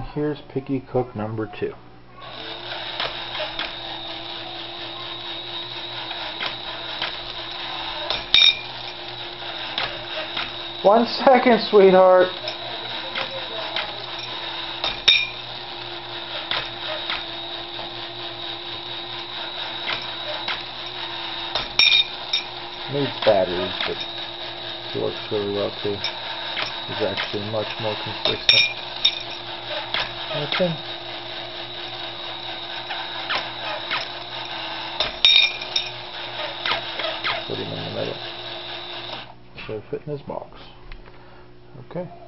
here's Picky Cook number 2. One second, sweetheart. Needs batteries, but it works really well too. It's actually much more consistent. Okay. Put him in the middle. So fit in his box. Okay.